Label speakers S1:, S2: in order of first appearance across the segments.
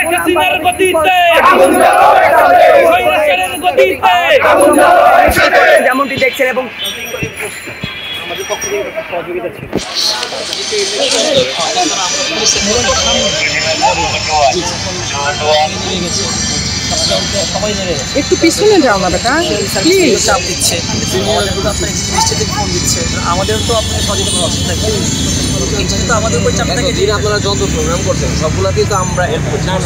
S1: হাসিনার গতিতে
S2: যেমনটি দেখছেন এবং আমাদের পক্ষ থেকে সহযোগিতা ছিল।
S3: একটু পিছনে যাও না বেটা, প্লিজ।
S2: চাপ দিচ্ছে, ফোন দিচ্ছে, আমাদের তো আপনাকে সচেতন অসুবিধা তো আমাদের উপর চাপ থাকে। দিন আপনারা যত প্রোগ্রাম করছেন সবগুলাতেই তো আমরা হেল্প করছি না।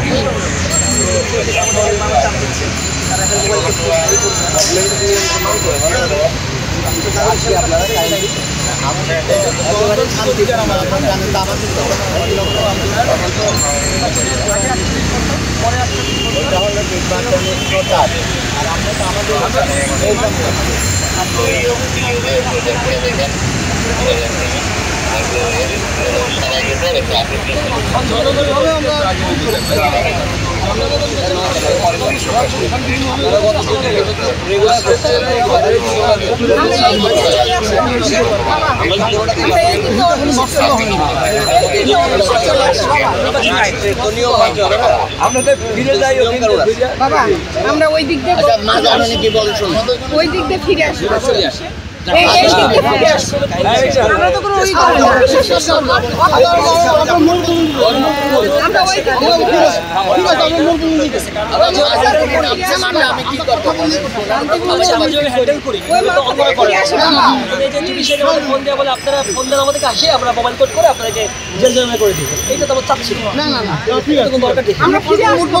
S3: বাবা আমরা ওই দিক দিয়ে ওই দিক দিয়ে ফিরে আসি। আমরা তো কোনো
S2: আপনারা ফোন দেন আমাদেরকে আসে, আমরা মোবাইল কোড করে আপনাদেরকে জেল জরিমানা করে দিই। এইটা তো আমার চাপ ছিল না। দরকার নেই, আমরা ফিরে আসবো।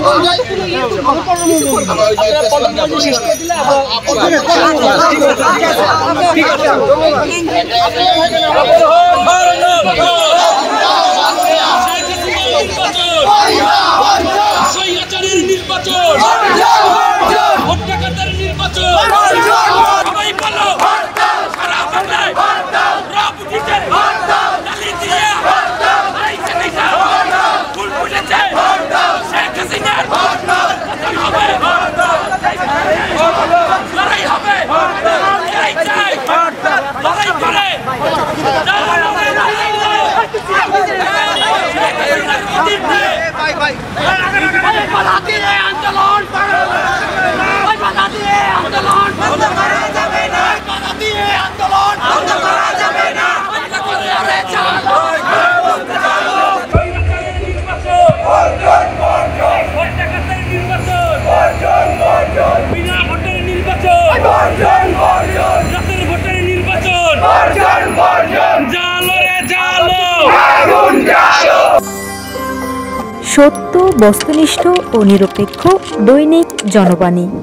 S4: সত্য, বস্তুনিষ্ঠ ও নিরপেক্ষ দৈনিক জনবাণী।